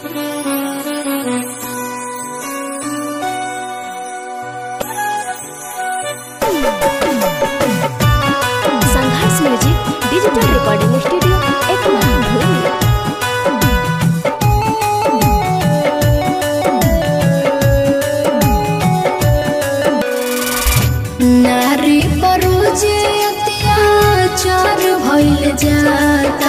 संघर्ष music digital recording studio Ekma धुलिया। नारी पर जे अत्याचार भइल जाता,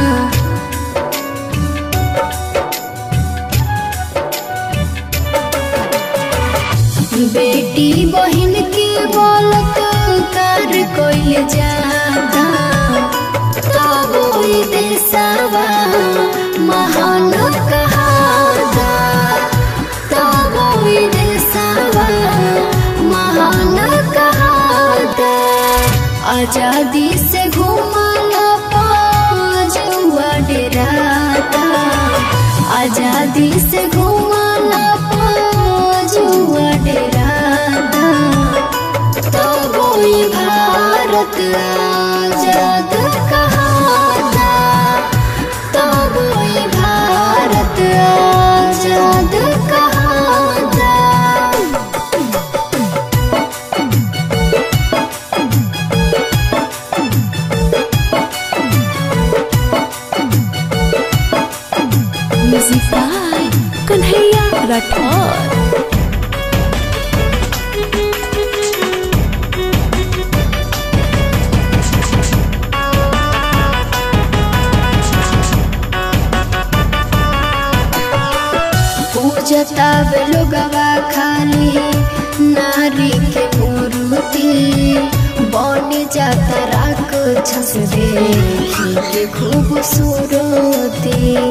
बेटी बहन के बलात्कार कइल जाता, तब ई देशवा महान कहाता, तब ई देशवा महान कहाता। आजादी से घुमाला पाजुआ डेराता, आजादी से घुमाला पाजुआ डेराता, तब ई भारत आजाद कहाता, तब ई भारत आजाद कहाता। Music by Kanhaiya Rathore. पूजता लोगवा खाली नारी के मूर्ति, बन जाता राक्षस देखी के खूबसूरती।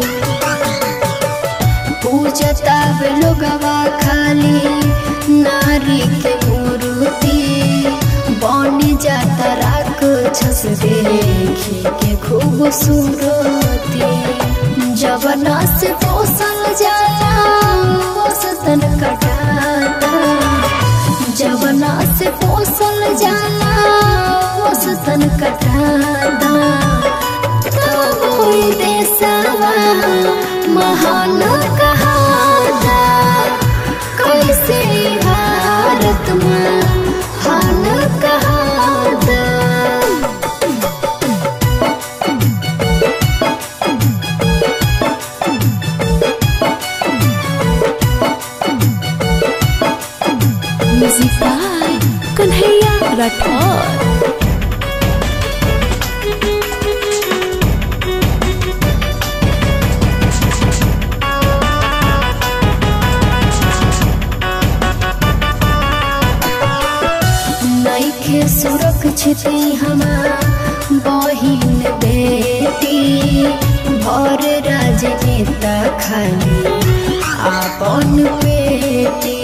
पूजता लोगवा खाली नारी के मूर्ति, बन जाता राक्षस देखी के खूबसूरती। जवना से पोसल जाला पोषण कटाता, जवना से पोसल जाला पोषण कटाता, तब ई देशवा महान कहाता। कैसे भारत महान कहाता। Music by Kanhaiya Rathore. नइखे सुरक्षित हमार बहिन बेटी, भर राजनेता खाली आपन पेटी।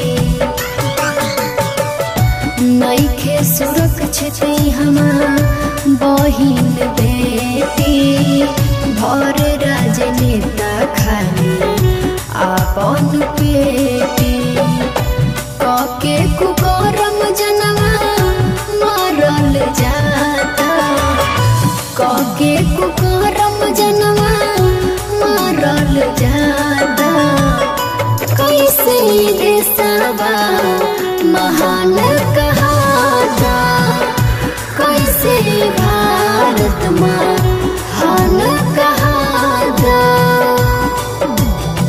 नइखे सुरक्षित हमार बहिन बेटी, भर राजनेता खाली आपन पेटी। कके कुकरम जनवा मरल जाता, कके कुकरम जनवा मरल जाता। कैसे देशवा महान कहाता, कैसे भारत